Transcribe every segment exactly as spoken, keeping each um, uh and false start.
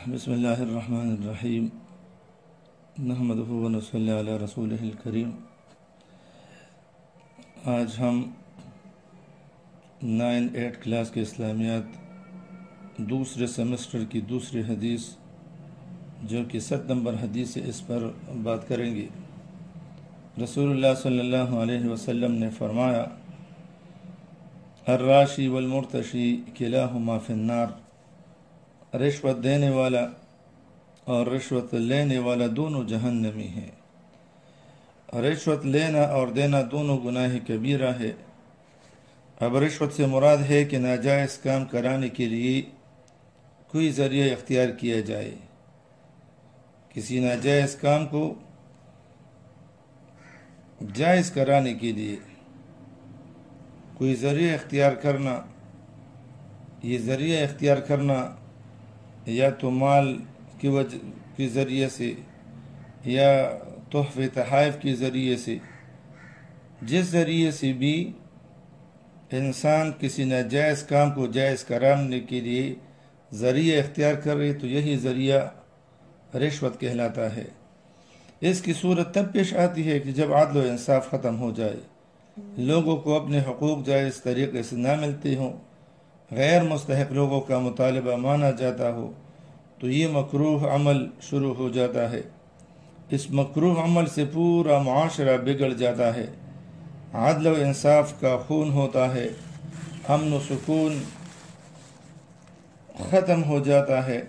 بسم اللہ الرحمن الرحیم نحمدہ و نصلی علی رسولہ الکریم۔ آج ہم نائن ایٹ کلاس کے اسلامیات دوسرے سیمسٹر کی دوسری حدیث جو کہ ست نمبر حدیث ہے اس پر بات کریں گے۔ رسول اللہ صلی اللہ علیہ وسلم نے فرمایا، الراشی والمرتشی کلاہما فی النار، رشوت دینے والا اور رشوت لینے والا دونوں جہنمی ہیں۔ رشوت لینا اور دینا دونوں گناہ کبیرہ ہے۔ اب رشوت سے مراد ہے کہ ناجائز کام کرانے کے لیے کوئی ذریعہ اختیار کیا جائے، کسی ناجائز کام کو جائز کرانے کے لیے کوئی ذریعہ اختیار کرنا۔ یہ ذریعہ اختیار کرنا یا تو مال کی وجہ کے ذریعے سے یا تحفے تحائف کے ذریعے سے، جس ذریعے سے بھی انسان کسی ناجائز کام کو جائز کرانے کے لیے ذریعہ اختیار کرے تو یہی ذریعہ رشوت کہلاتا ہے۔ اس کی صورت تب پیش آتی ہے کہ جب عدل و انصاف ختم ہو جائے، لوگوں کو اپنے حقوق جائز طریقے سے نہ ملتے ہوں، غیر مستحق لوگوں کا مطالبہ مانا جاتا ہو تو یہ مکروہ عمل شروع ہو جاتا ہے۔ اس مکروہ عمل سے پورا معاشرہ بگڑ جاتا ہے، عدل و انصاف کا خون ہوتا ہے، امن و سکون ختم ہو جاتا ہے۔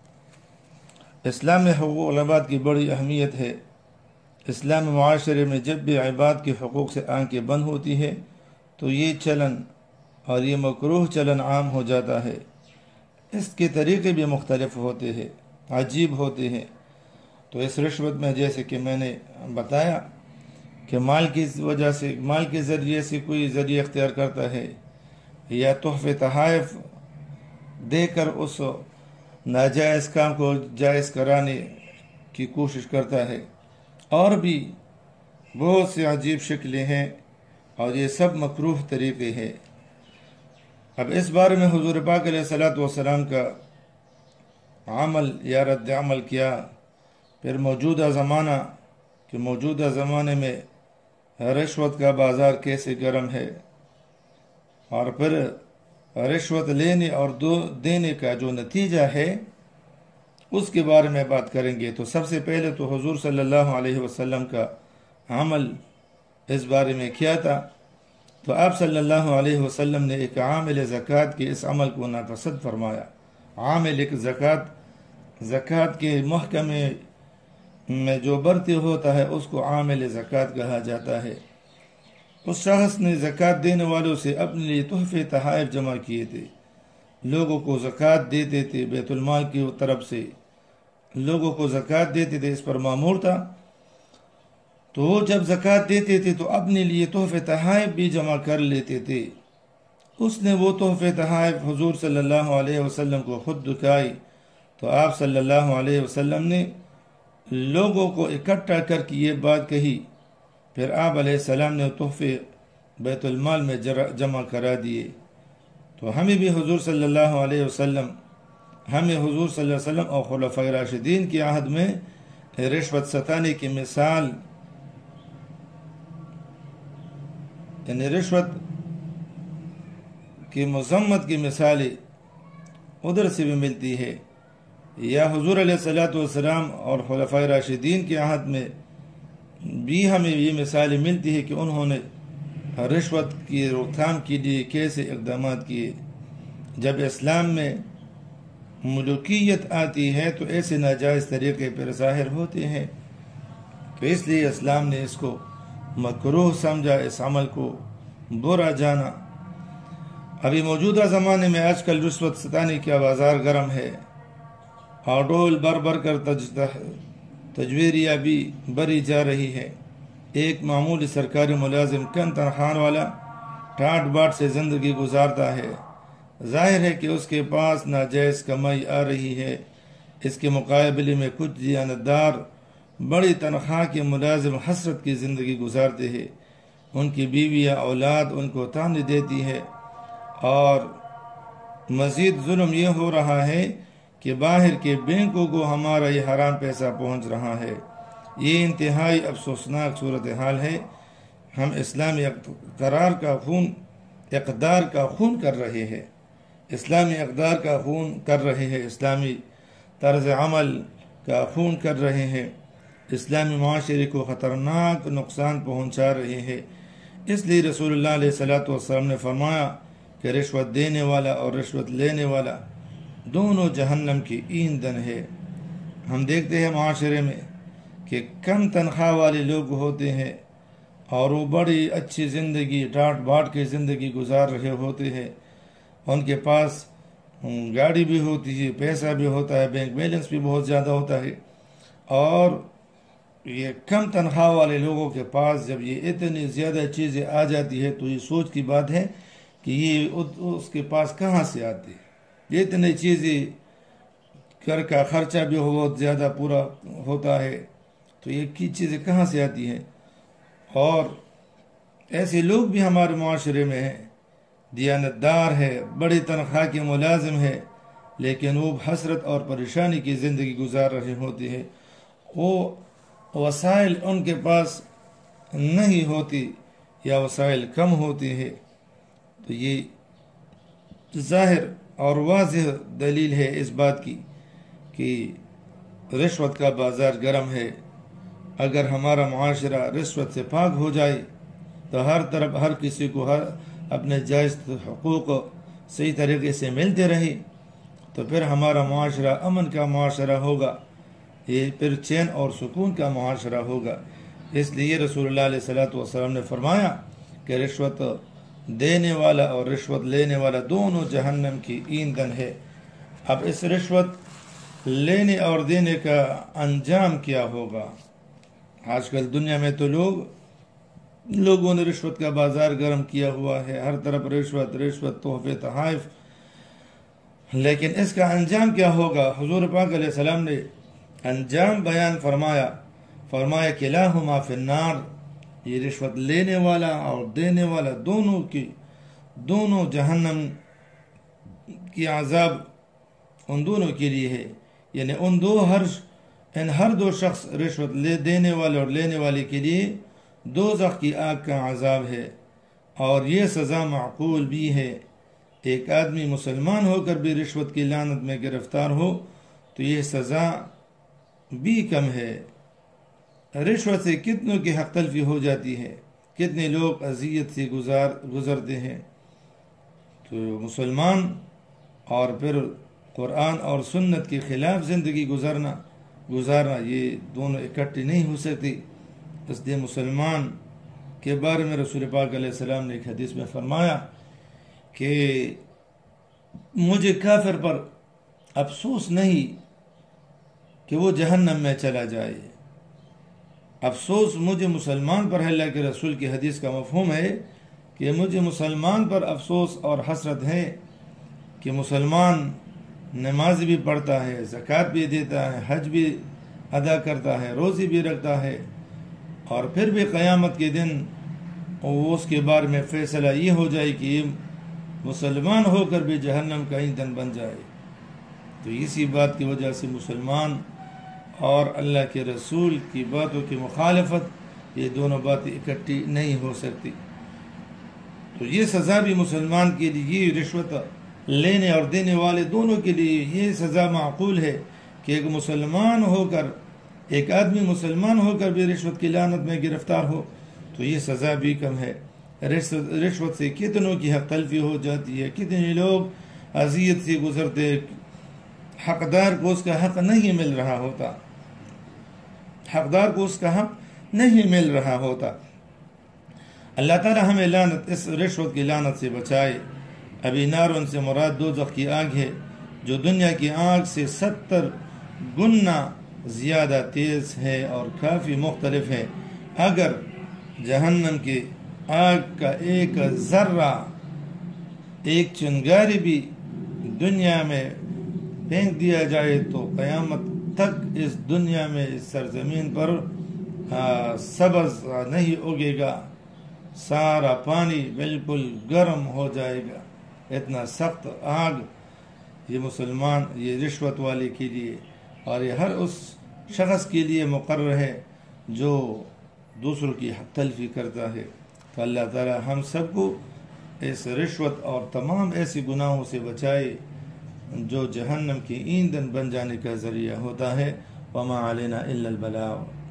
اسلام میں حقوق العباد کی بڑی اہمیت ہے۔ اسلامی معاشرے میں جب بھی عباد کے حقوق سے آنکھیں بند ہوتی ہے تو یہ چلن اور یہ مکروہ چلن عام ہو جاتا ہے۔ اس کے طریقے بھی مختلف ہوتے ہیں، عجیب ہوتے ہیں۔ تو اس رشوت میں جیسے کہ میں نے بتایا کہ مال کی وجہ سے، مال کے ذریعے سے کوئی ذریعہ اختیار کرتا ہے یا تحفے تحائف دے کر اس ناجائز کام کو جائز کرانے کی کوشش کرتا ہے، اور بھی بہت سی عجیب شکلیں ہیں اور یہ سب مکروہ طریقے ہیں۔ اب اس بارے میں حضور پاک علیہ الصلوۃ والسلام کا عمل یا رد عمل کیا، پھر موجودہ زمانہ کہ موجودہ زمانے میں رشوت کا بازار کیسے گرم ہے، اور پھر رشوت لینے اور دو دینے کا جو نتیجہ ہے اس کے بارے میں بات کریں گے۔ تو سب سے پہلے تو حضور صلی اللہ علیہ وسلم کا عمل اس بارے میں کیا تھا۔ تو آپ صلی اللہ علیہ وسلم نے ایک عامل زکوٰۃ کے اس عمل کو ناپسند فرمایا۔ عامل ایک زکوٰۃ زکوٰۃ کے محکمے میں جو برتی ہوتا ہے اس کو عامل زکوٰۃ کہا جاتا ہے۔ اس شخص نے زکوٰۃ دینے والوں سے اپنے لیے تحفے تحائف جمع کیے تھے، لوگوں کو زکوٰۃ دیتے تھے، بیت المال کی طرف سے لوگوں کو زکوٰۃ دیتے تھے، اس پر مامور تھا۔ تو وہ جب زکوٰۃ دیتے تھے تو اپنے لیے تحفے تحائف بھی جمع کر لیتے تھے۔ اس نے وہ تحفے تحائف حضور صلی اللہ علیہ وسلم کو خود دکھائی تو آپ صلی اللہ علیہ وسلم نے لوگوں کو اکٹھا کر کے یہ بات کہی، پھر آپ علیہ السلام نے تحفے بیت المال میں جمع کرا دیے۔ تو ہمیں بھی حضور صلی اللہ علیہ وسلم ہمیں حضور صلی اللہ علیہ وسلم اور خلفائے راشدین کی عہد میں رشوت ستانے کی مثال، یعنی رشوت کی مذمت کی مثالیں ادھر سے بھی ملتی ہے، یا حضور علیہ الصلوۃ والسلام اور خلفائے راشدین کے عہد میں بھی ہمیں یہ مثالیں ملتی ہے کہ انہوں نے رشوت کی روک تھام کے لیے کیسے اقدامات کیے۔ جب اسلام میں ملوکیت آتی ہے تو ایسے ناجائز طریقے پر ظاہر ہوتے ہیں، تو اس لیے اسلام نے اس کو مکروہ سمجھا، اس عمل کو برا جانا۔ ابھی موجودہ زمانے میں آج کل رشوت ستانے کا بازار گرم ہے، اور ڈول بر بر کر تجویریاں بھی بری جا رہی ہے۔ ایک معمولی سرکاری ملازم کم تنخواہ والا ٹاٹ باٹ سے زندگی گزارتا ہے، ظاہر ہے کہ اس کے پاس ناجائز کمائی آ رہی ہے۔ اس کے مقابلے میں کچھ دیانتدار بڑی تنخواہ کے ملازم حسرت کی زندگی گزارتے ہیں، ان کی بیوی یا اولاد ان کو تانے دیتی ہے، اور مزید ظلم یہ ہو رہا ہے کہ باہر کے بینکوں کو ہمارا یہ حرام پیسہ پہنچ رہا ہے۔ یہ انتہائی افسوسناک صورتحال ہے۔ ہم اسلامی اقرار کا خون اقدار کا خون کر رہے ہیں، اسلامی اقدار کا خون کر رہے ہیں، اسلامی طرز عمل کا خون کر رہے ہیں، اسلامی معاشرے کو خطرناک نقصان پہنچا رہے ہیں۔ اس لیے رسول اللہ علیہ الصلوۃ والسلام نے فرمایا کہ رشوت دینے والا اور رشوت لینے والا دونوں جہنم کی ایندھن ہے۔ ہم دیکھتے ہیں معاشرے میں کہ کم تنخواہ والے لوگ ہوتے ہیں اور وہ بڑی اچھی زندگی ڈاٹ باٹ کے زندگی گزار رہے ہوتے ہیں، ان کے پاس گاڑی بھی ہوتی ہے، پیسہ بھی ہوتا ہے، بینک بیلنس بھی بہت زیادہ ہوتا ہے، اور یہ کم تنخواہ والے لوگوں کے پاس جب یہ اتنی زیادہ چیزیں آ جاتی ہے تو یہ سوچ کی بات ہے کہ یہ اس کے پاس کہاں سے آتی ہے۔ یہ اتنی چیزیں گھر کا خرچہ بھی بہت زیادہ پورا ہوتا ہے تو یہ کی چیزیں کہاں سے آتی ہیں۔ اور ایسے لوگ بھی ہمارے معاشرے میں ہیں، دیانتدار ہے، بڑی تنخواہ کے ملازم ہے، لیکن وہ حسرت اور پریشانی کی زندگی گزار رہے ہوتے ہیں۔ وہ وسائل ان کے پاس نہیں ہوتی یا وسائل کم ہوتے ہیں، تو یہ ظاہر اور واضح دلیل ہے اس بات کی کہ رشوت کا بازار گرم ہے۔ اگر ہمارا معاشرہ رشوت سے پاک ہو جائے تو ہر طرف ہر کسی کو ہر اپنے جائز حقوق صحیح طریقے سے ملتے رہے تو پھر ہمارا معاشرہ امن کا معاشرہ ہوگا، یہ پھر چین اور سکون کا معاشرہ ہوگا۔ اس لیے رسول اللہ علیہ الصلوۃ والسلام نے فرمایا کہ رشوت دینے والا اور رشوت لینے والا دونوں جہنم کی ایندھن ہے۔ اب اس رشوت لینے اور دینے کا انجام کیا ہوگا؟ آج کل دنیا میں تو لوگ لوگوں نے رشوت کا بازار گرم کیا ہوا ہے، ہر طرف رشوت رشوت تحفے تحائف، لیکن اس کا انجام کیا ہوگا؟ حضور پاک علیہ السلام نے انجام بیان فرمایا فرمایا کہ لاہما فی النار، یہ رشوت لینے والا اور دینے والا دونوں کی دونوں جہنم کی عذاب ان دونوں کے لیے ہے، یعنی ان دو ہر ان ہر دو شخص رشوت لے دینے والے اور لینے والے کے لیے دوزخ کی آگ کا عذاب ہے، اور یہ سزا معقول بھی ہے۔ ایک آدمی مسلمان ہو کر بھی رشوت کی لعنت میں گرفتار ہو تو یہ سزا بھی کم ہے۔ رشوت سے کتنوں کی حق تلفی ہو جاتی ہے، کتنے لوگ اذیت سے گزار گزرتے ہیں۔ تو مسلمان اور پھر قرآن اور سنت کے خلاف زندگی گزارنا گزارنا یہ دونوں اکٹھے نہیں ہو سکتی۔ اس لیے مسلمان کے بارے میں رسول پاک علیہ السلام نے ایک حدیث میں فرمایا کہ مجھے کافر پر افسوس نہیں کہ وہ جہنم میں چلا جائے، افسوس مجھے مسلمان پر ہے۔ اللہ کے رسول کی حدیث کا مفہوم ہے کہ مجھے مسلمان پر افسوس اور حسرت ہے کہ مسلمان نماز بھی پڑھتا ہے، زکوٰۃ بھی دیتا ہے، حج بھی ادا کرتا ہے، روزی بھی رکھتا ہے، اور پھر بھی قیامت کے دن اس کے بارے میں فیصلہ یہ ہو جائے کہ یہ مسلمان ہو کر بھی جہنم کا ایندھن بن جائے۔ تو اسی بات کی وجہ سے مسلمان اور اللہ کے رسول کی باتوں کی مخالفت، یہ دونوں باتیں اکٹھی نہیں ہو سکتی۔ تو یہ سزا بھی مسلمان کے لیے، یہ رشوت لینے اور دینے والے دونوں کے لیے یہ سزا معقول ہے کہ ایک مسلمان ہو کر ایک آدمی مسلمان ہو کر بھی رشوت کی لعنت میں گرفتار ہو تو یہ سزا بھی کم ہے۔ رشوت سے کتنوں کی حق تلفی ہو جاتی ہے، کتنے لوگ اذیت سے گزرتے، حقدار کو اس کا حق نہیں مل رہا ہوتا حقدار کو اس کا حق نہیں مل رہا ہوتا۔ اللہ تعالی ہمیں لعنت اس رشوت کی لعنت سے بچائے۔ ابھی نارن سے مراد دوزخ کی آگ ہے جو دنیا کی آگ سے ستر گنا زیادہ تیز ہے اور کافی مختلف ہے۔ اگر جہنم کی آگ کا ایک ذرہ، ایک چنگاری بھی دنیا میں پھینک دیا جائے تو قیامت تک اس دنیا میں اس سرزمین پر سبز نہیں اگے گا، سارا پانی بالکل گرم ہو جائے گا۔ اتنا سخت آگ یہ مسلمان یہ رشوت والے کے لیے اور یہ ہر اس شخص کے لیے مقرر ہے جو دوسروں کی حق تلفی کرتا ہے۔ تو اللہ تعالی ہم سب کو اس رشوت اور تمام ایسی گناہوں سے بچائے جو جہنم کی ایندھن بن جانے کا ذریعہ ہوتا ہے۔ وما علینا الا البلاغ۔